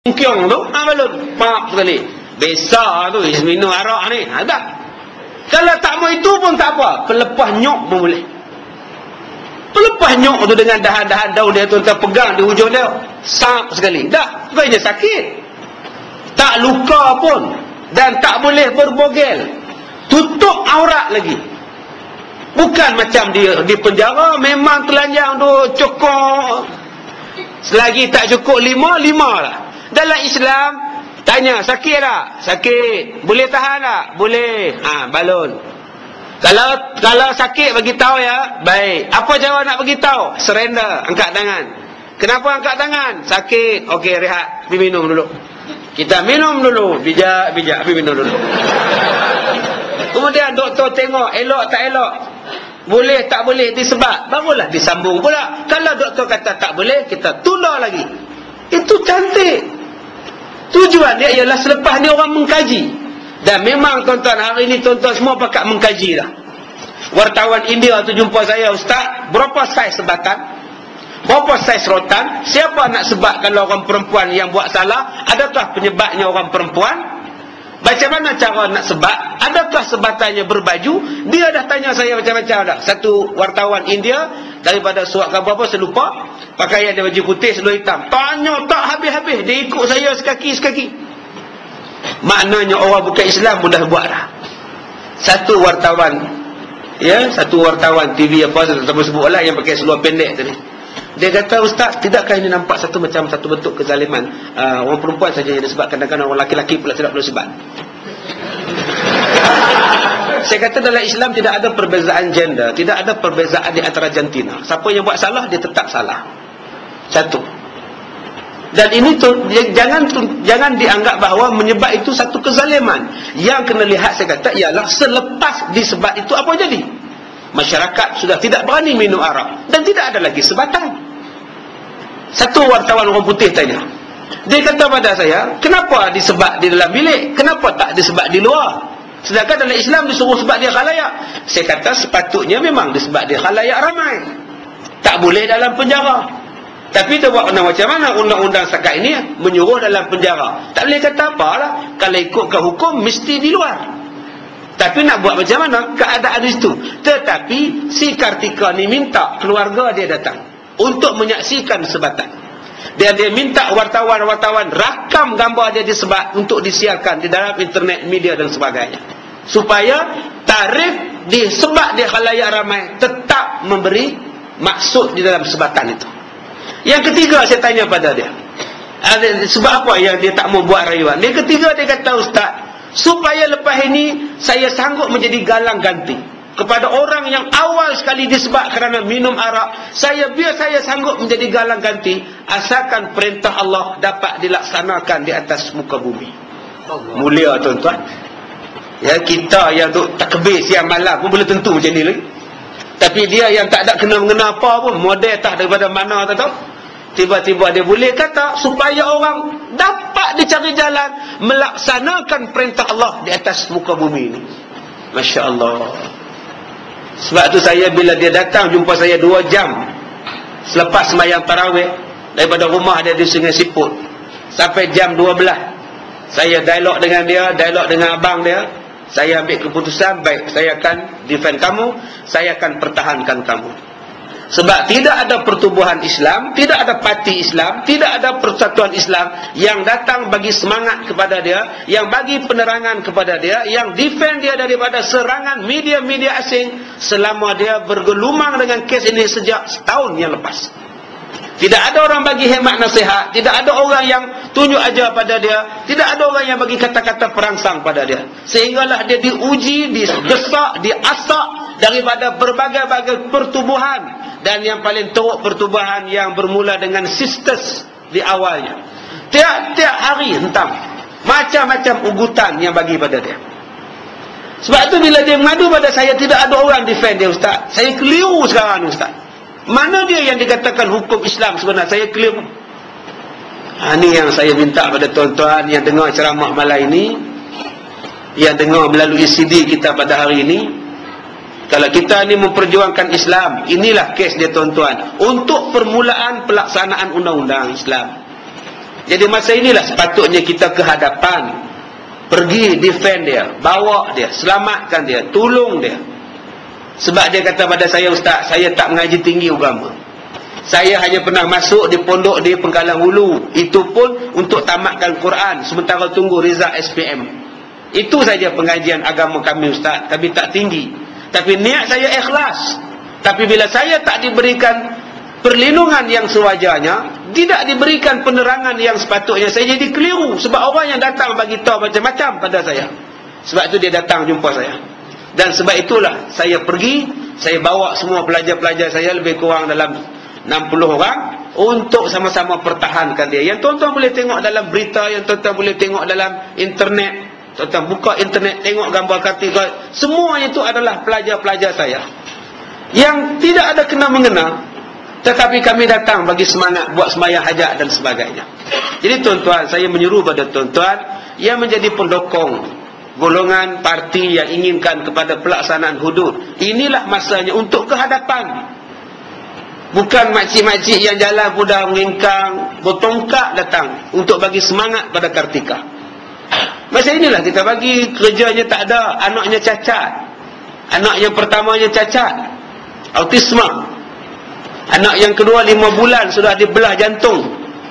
Kiong tu, balun, pak sekali. Besar tu, minum arak ni. Dah. Kalau tak mau itu pun tak apa. Pelepas nyok pun boleh. Pelepas nyok tu dengan dahan-dahan daun dia tu, pegang di hujung dia. Sap sekali. Dah. Bukannya sakit. Tak luka pun. Dan tak boleh berbogel. Tutup aurat lagi. Bukan macam dia di penjara, memang telanjang tu cukup. Selagi tak cukup 5 lah. Dalam Islam, tanya, sakit tak? Sakit. Boleh tahan tak? Boleh. Balun. Kalau sakit, bagi tahu ya. Baik. Apa cara nak bagi tahu? Surrender. Angkat tangan. Kenapa angkat tangan? Sakit. Okey, rehat. Pergi minum dulu. Kita minum dulu. Bijak. Pergi minum dulu. Kemudian doktor tengok, elok tak elok. Boleh tak boleh disebat. Barulah disambung pula. Kalau doktor kata tak boleh, kita tunda lagi. Itu cantik. Tujuan dia ialah selepas ni orang mengkaji. Dan memang tuan-tuan, hari ni tuan-tuan semua pakat mengkaji dah. Wartawan India tu jumpa saya, Ustaz, berapa saiz sebatan? Berapa saiz rotan? Siapa nak sebat kalau orang perempuan yang buat salah? Adakah penyebabnya orang perempuan? Macam mana cara nak sebat? Adakah sebatannya berbaju? Dia dah tanya saya macam-macam dah. Satu wartawan India daripada surat khabar apa saya lupa, pakaian dia baju putih seluar hitam. Tanya tak habis-habis, dia ikut saya sekaki-sekaki. Maknanya orang bukan Islam mudah buat dah. Satu wartawan TV apa saya tak sebutlah, yang pakai seluar pendek tadi. Dia kata, Ustaz, tidakkah ini nampak satu bentuk kezaliman? Orang perempuan saja yang disebab, kadang-kadang orang laki-laki pula tidak perlu sebab. Saya kata dalam Islam tidak ada perbezaan gender, tidak ada perbezaan di antara jantina. Siapa yang buat salah, dia tetap salah. Satu. Dan ini jangan dianggap bahawa menyebab itu satu kezaliman. Yang kena lihat, saya kata, ialah selepas disebat itu apa jadi? Masyarakat sudah tidak berani minum arak dan tidak ada lagi sebatan. Satu wartawan orang putih tanya, dia kata pada saya, kenapa disebat di dalam bilik, kenapa tak disebat di luar? Sedangkan dalam Islam disuruh sebat di khalayak. Saya kata sepatutnya memang disebat di khalayak ramai, tak boleh dalam penjara. Tapi dia buat macam mana? Undang-undang setakat ini menyuruh dalam penjara. Tak boleh kata apalah. Kalau ikutkan hukum, mesti di luar. Tapi nak buat macam mana? Keadaan itu. Tetapi si Kartika ni minta keluarga dia datang untuk menyaksikan sebatan. Dia minta wartawan-wartawan rakam gambar dia disebat untuk disiarkan di dalam internet, media dan sebagainya. Supaya tarikh disebat di khalayak ramai tetap memberi maksud di dalam sebatan itu. Yang ketiga, saya tanya pada dia, sebab apa yang dia tak mau buat rayuan? Yang ketiga, dia kata, Ustaz, supaya lepas ini saya sanggup menjadi galang ganti kepada orang yang awal sekali disebat kerana minum arak. Biar saya sanggup menjadi galang ganti asalkan perintah Allah dapat dilaksanakan di atas muka bumi. Mulia tuan-tuan. Ya, kita yang duk takbir siang malam pun boleh tentu macam ni lagi. Tapi dia yang tak ada kena-mengena apa pun, model tak daripada mana tak tahu, tiba-tiba dia boleh kata supaya orang dapat dicari jalan melaksanakan perintah Allah di atas muka bumi ini. Masya Allah. Sebab tu saya, bila dia datang jumpa saya 2 jam selepas sembahyang tarawih daripada rumah dia di Sungai Siput sampai jam 12, saya dialog dengan dia, dialog dengan abang dia. Saya ambil keputusan, baik, saya akan defend kamu, saya akan pertahankan kamu. Sebab tidak ada pertubuhan Islam, tidak ada parti Islam, tidak ada persatuan Islam yang datang bagi semangat kepada dia, yang bagi penerangan kepada dia, yang defend dia daripada serangan media-media asing selama dia bergelumang dengan kes ini sejak setahun yang lepas. Tidak ada orang bagi khidmat nasihat, tidak ada orang yang tunjuk ajar pada dia, tidak ada orang yang bagi kata-kata perangsang pada dia. Sehinggalah dia diuji, didesak, diasak daripada berbagai-bagai pertubuhan. Dan yang paling teruk, pertubuhan yang bermula dengan sisters di awalnya. Tiap-tiap hari hentam macam-macam ugutan yang bagi pada dia. Sebab tu bila dia mengadu pada saya, tidak ada orang defend dia, Ustaz. Saya keliru sekarang, Ustaz. Mana dia yang dikatakan hukum Islam sebenarnya? Saya keliru. Ini yang saya minta pada tuan-tuan yang dengar ceramah malam ini, yang dengar melalui CD kita pada hari ini. Kalau kita ni memperjuangkan Islam, inilah kes dia tuan-tuan, untuk permulaan pelaksanaan undang-undang Islam. Jadi masa inilah sepatutnya kita ke hadapan, pergi defend dia, bawa dia, selamatkan dia, tolong dia. Sebab dia kata pada saya, Ustaz, saya tak mengaji tinggi agama. Saya hanya pernah masuk di pondok di Pengkalang Hulu. Itu pun untuk tamatkan Quran, sementara tunggu result SPM. Itu saja pengajian agama kami, Ustaz. Kami tak tinggi, tapi niat saya ikhlas. Tapi bila saya tak diberikan perlindungan yang sewajarnya, tidak diberikan penerangan yang sepatutnya, saya jadi keliru. Sebab orang yang datang bagi tahu macam-macam pada saya. Sebab itu dia datang jumpa saya. Dan sebab itulah saya pergi, saya bawa semua pelajar-pelajar saya, lebih kurang dalam 60 orang, untuk sama-sama pertahankan dia. Yang tuan-tuan boleh tengok dalam berita, yang tuan-tuan boleh tengok dalam internet, tuan-tuan buka internet, tengok gambar kartika, semuanya itu adalah pelajar-pelajar saya yang tidak ada kena-mengena, tetapi kami datang bagi semangat buat sembahyang hajat dan sebagainya. Jadi tuan-tuan, saya menyeru pada tuan-tuan yang menjadi pendukung golongan parti yang inginkan kepada pelaksanaan hudud, inilah masanya untuk kehadapan. Bukan makcik-makcik yang jalan pudar mengingkang, bertongkat datang untuk bagi semangat pada Kartika. Masa inilah kita bagi, kerjanya tak ada, anaknya cacat. Anak yang pertamanya cacat, autisma. Anak yang kedua 5 bulan sudah dibelah jantung.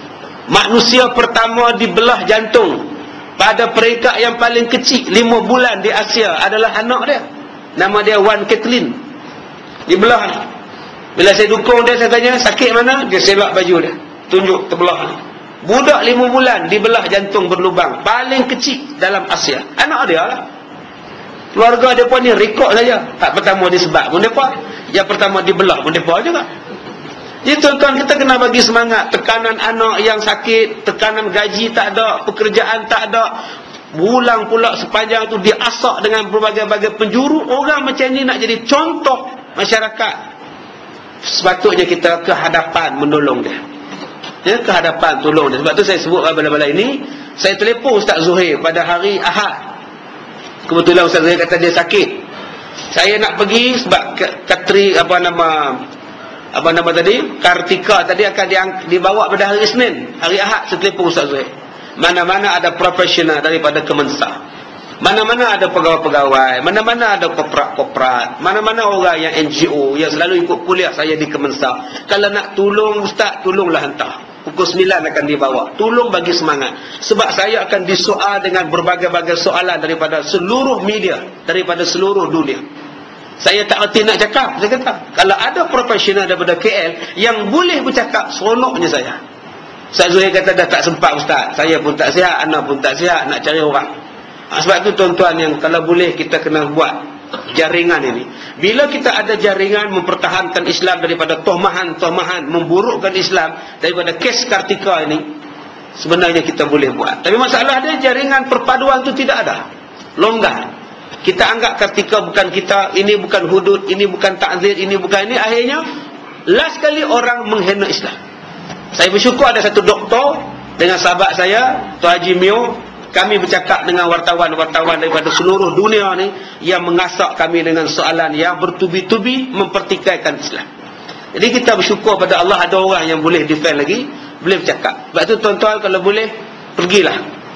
Manusia pertama dibelah jantung pada peringkat yang paling kecil, 5 bulan di Asia, adalah anak dia. Nama dia Wan Kathleen. Dibelah. Bila saya dukung dia, saya tanya, sakit mana? Dia selak baju dia, tunjuk terbelah. Budak 5 bulan dibelah jantung berlubang, paling kecil dalam Asia. Anak dia lah. Keluarga dia pun ni rekod saja. Tak pertama disebat pun mereka, yang pertama dibelah pun mereka juga. Jadi tuan-tuan, kita kena bagi semangat. Tekanan anak yang sakit, tekanan gaji tak ada, pekerjaan tak ada, bulan pula sepanjang tu diasak dengan berbagai-bagai penjuru. Orang macam ni nak jadi contoh masyarakat, sepatutnya kita ke hadapan menolong dia. Ya, ke hadapan tolong dia. Sebab tu saya sebut bala-bala ini. Saya telefon Ustaz Zuhair pada hari Ahad. Kebetulan Ustaz Zuhair kata dia sakit. Saya nak pergi sebab Kartika tadi akan dibawa pada hari Isnin. Hari Ahad saya telefon Ustaz Zuhair. Mana-mana ada profesional daripada Kemensa, mana-mana ada pegawai-pegawai, mana-mana ada korporat, mana-mana orang yang NGO yang selalu ikut kuliah saya di Kemensa. Kalau nak tolong Ustaz, tolonglah hantar. Pukul 9 akan dibawa. Tolong bagi semangat. Sebab saya akan disoal dengan berbagai-bagai soalan daripada seluruh media, daripada seluruh dunia. Saya tak erti nak cakap. Saya kata, kalau ada profesional daripada KL yang boleh bercakap, seronoknya saya. Ustaz Zuhair kata, dah tak sempat Ustaz. Saya pun tak sihat, anak pun tak sihat, nak cari orang. Sebab tu tuan-tuan, yang kalau boleh kita kena buat jaringan ini. Bila kita ada jaringan mempertahankan Islam daripada tohmahan-tohmahan, memburukkan Islam daripada kes Kartika ini, sebenarnya kita boleh buat. Tapi masalah dia, jaringan perpaduan tu tidak ada. Longgar. Kita anggap Kartika bukan kita, ini bukan hudud, ini bukan takzir, ini bukan ini. Akhirnya last kali orang menghina Islam. Saya bersyukur ada satu doktor dengan sahabat saya, Tuan Haji Mio. Kami bercakap dengan wartawan-wartawan daripada seluruh dunia ni, yang mengasak kami dengan soalan yang bertubi-tubi mempertikaikan Islam. Jadi kita bersyukur pada Allah ada orang yang boleh defend lagi, boleh bercakap. Sebab tu tuan-tuan, kalau boleh, pergilah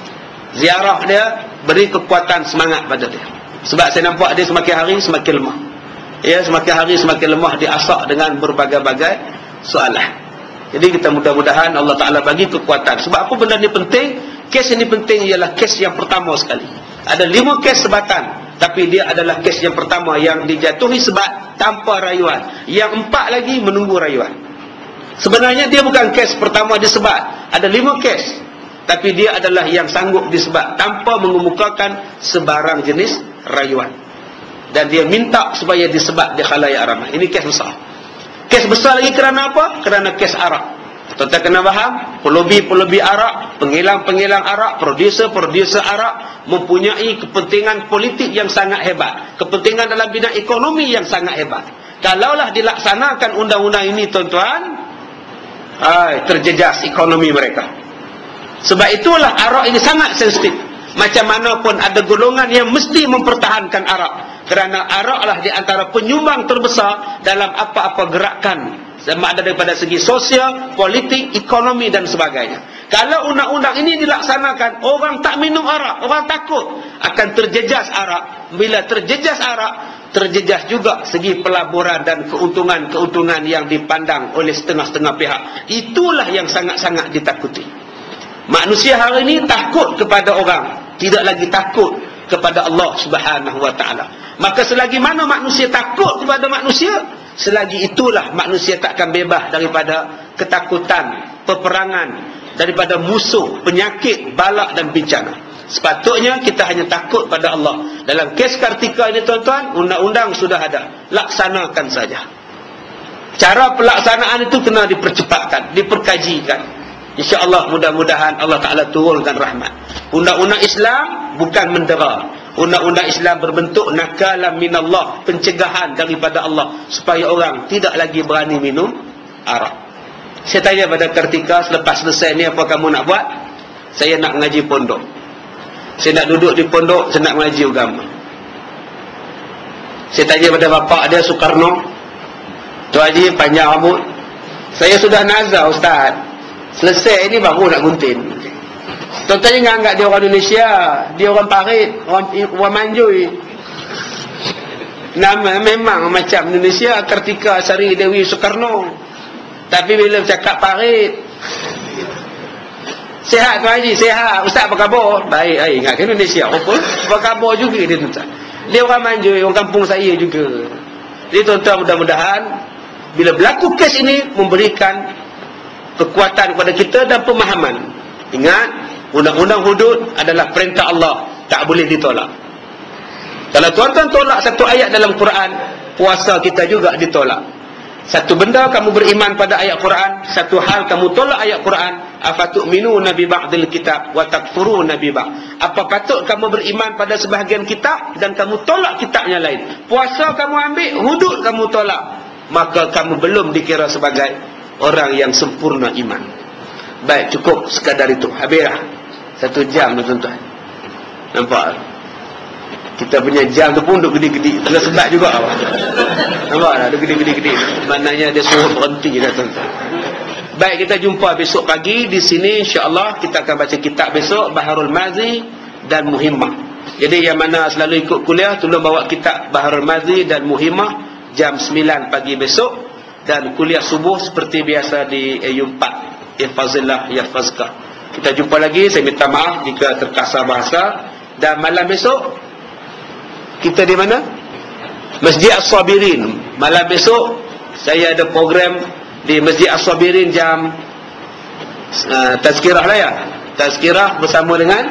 ziarah dia, beri kekuatan semangat pada dia. Sebab saya nampak dia semakin hari semakin lemah. Ya, semakin hari semakin lemah, diasak dengan berbagai-bagai soalan. Jadi kita mudah-mudahan Allah Ta'ala bagi kekuatan. Sebab apa benda ni penting? Kes ini penting, ialah kes yang pertama sekali. Ada 5 kes sebatan, tapi dia adalah kes yang pertama yang dijatuhi sebat tanpa rayuan. Yang 4 lagi menunggu rayuan. Sebenarnya dia bukan kes pertama disebat. Ada 5 kes, tapi dia adalah yang sanggup disebat tanpa mengemukakan sebarang jenis rayuan. Dan dia minta supaya disebat di khalayak ramai. Ini kes besar. Kes besar lagi kerana apa? Kerana kes arak. Tuan-tuan kena faham, pelobi-pelobi arak, penghilang-penghilang arak, produser-produser arak mempunyai kepentingan politik yang sangat hebat, kepentingan dalam bidang ekonomi yang sangat hebat. Kalaulah dilaksanakan undang-undang ini, tuan-tuan, terjejas ekonomi mereka. Sebab itulah arak ini sangat sensitif. Macam mana pun ada golongan yang mesti mempertahankan arak, kerana araklah di antara penyumbang terbesar dalam apa-apa gerakan, sama ada daripada segi sosial, politik, ekonomi dan sebagainya. Kalau undang-undang ini dilaksanakan, orang tak minum arak, orang takut akan terjejas arak. Bila terjejas arak, terjejas juga segi pelaburan dan keuntungan-keuntungan yang dipandang oleh setengah-setengah pihak. Itulah yang sangat-sangat ditakuti. Manusia hari ini takut kepada orang, tidak lagi takut kepada Allah Subhanahu wa taala. Maka selagi mana manusia takut kepada manusia, selagi itulah manusia takkan bebas daripada ketakutan, peperangan, daripada musuh, penyakit, balak dan bencana. Sepatutnya kita hanya takut pada Allah. Dalam kes Kartika ini tuan-tuan, undang-undang sudah ada, laksanakan saja. Cara pelaksanaan itu kena dipercepatkan, diperkajikan. InsyaAllah mudah-mudahan Allah Ta'ala turunkan rahmat. Undang-undang Islam bukan mendera. Undang-undang Islam berbentuk nakalan minallah, pencegahan daripada Allah, supaya orang tidak lagi berani minum arak. Saya tanya pada Kartika, selepas selesai ni apa kamu nak buat? Saya nak mengaji pondok. Saya nak duduk di pondok, saya nak mengaji agama. Saya tanya pada bapak dia, Soekarno, tu Haji panjang rambut. Saya sudah nazar Ustaz, selesai ni baru nak gunting. Tuan-tuan jangan anggap dia orang Indonesia, dia orang parit, orang Manjui. Nama memang macam Indonesia, Kartika Sari Dewi Soekarno. Tapi bila bercakap parit, sihat Tuan Haji, sihat. Ustaz apa khabar? Baik, ingatkan Indonesia. Apa khabar juga dia tuan. Dia orang Manjui, orang kampung saya juga. Jadi tuan-tuan, mudah-mudahan bila berlaku kes ini memberikan kekuatan kepada kita dan pemahaman. Ingat, undang-undang hudud adalah perintah Allah, tak boleh ditolak. Kalau tuan-tuan tolak satu ayat dalam Quran, puasa kita juga ditolak. Satu benda kamu beriman pada ayat Quran, satu hal kamu tolak ayat Quran. Afatu'minuna bi ba'dil kitab wa takfuruna bi ba'd. Apa patut kamu beriman pada sebahagian kitab dan kamu tolak kitabnya lain? Puasa kamu ambil, hudud kamu tolak, maka kamu belum dikira sebagai orang yang sempurna iman. Baik, cukup sekadar itu. Habislah 1 jam tu tuan-tuan. Nampak? Kita punya jam tu pun duk gede-gede. Kena sebat juga. Nampak tak? Duk gede-gede. Maknanya dia suruh berhenti dah tuan-tuan. Baik, kita jumpa besok pagi di sini insya-Allah. Kita akan baca kitab besok, Baharul Mazi dan Muhimmah. Jadi yang mana selalu ikut kuliah, tolong bawa kitab Baharul Mazi dan Muhimmah jam 9 pagi besok. Dan kuliah subuh seperti biasa di AU4. Ihfazillah yahfazka. Kita jumpa lagi. Saya minta maaf jika terkasar bahasa. Dan malam besok kita di mana? Masjid As-Sabirin. Malam besok saya ada program di Masjid As-Sabirin jam tazkirah lah ya. Tazkirah bersama dengan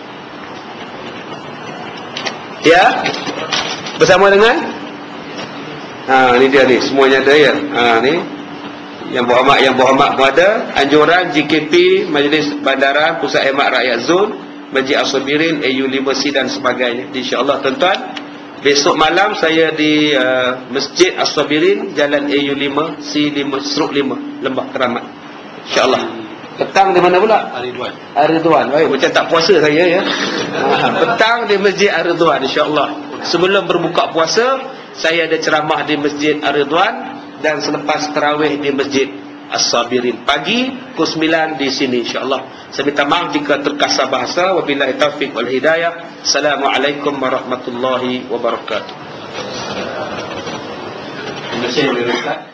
bersama dengan ni dia ni, semuanya ada ya. Ni yang berhormat pun ada. Anjuran JKP, Majlis Bandaran Pusat Khidmat Rakyat Zon, Masjid As-Sabirin, AU5C dan sebagainya. InsyaAllah tuan-tuan, besok malam saya di Masjid As-Sabirin, Jalan AU5C5/5 Lembah Keramat. InsyaAllah. Petang di mana pula? Ar-Ridwan. Baik, macam tak puasa saya ya. Petang di Masjid Ar-Ridwan insyaAllah. Sebelum berbuka puasa, saya ada ceramah di Masjid Ar-Ridwan dan selepas tarawih di Masjid As-Sabirin. Pagi pukul 9 di sini insyaAllah. Saya minta maaf jika terkasar bahasa. Wabillahi taufiq wal hidayah. Assalamualaikum warahmatullahi wabarakatuh. Terima kasih.